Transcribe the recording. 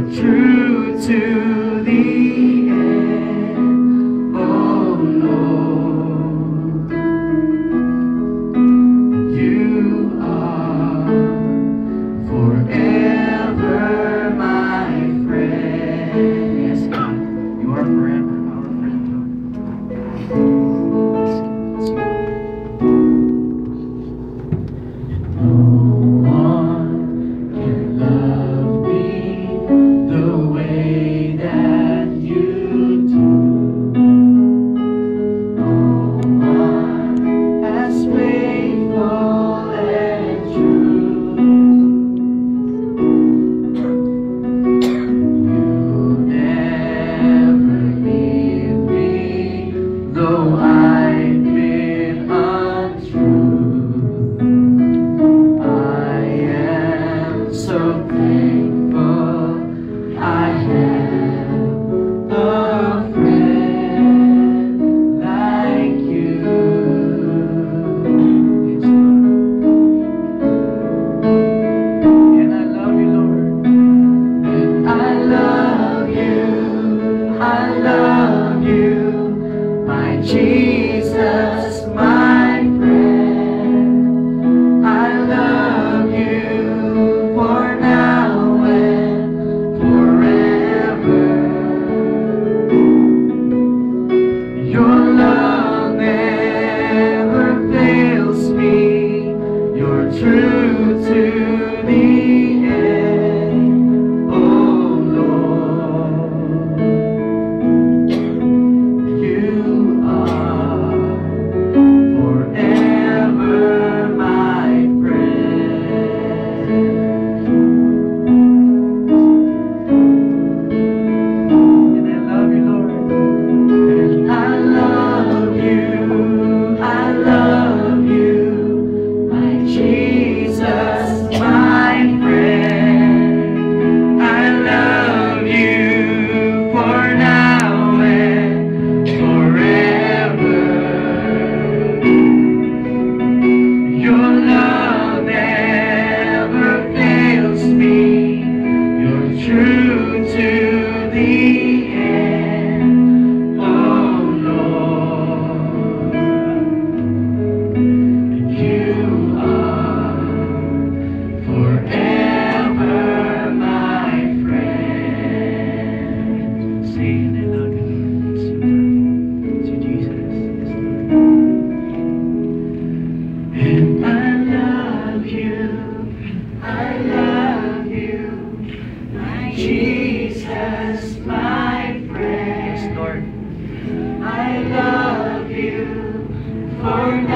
true to the end, oh Lord. You are forever my friend. Yes, God, you are forever our friend, Lord. Jesus, my friend, I love you for now and forever. Your love never fails me, you're true to the end, oh Lord. You forever my friend. And I love you, Lord. And I love you, my Jesus, my friend. I love you for now and forever. Your love never fails me, you're true to the end, oh Lord. You are forever my friend. Sing and love you, Lord. To Jesus. And I love you, my Jesus, my friend. Yes, Lord. I love you for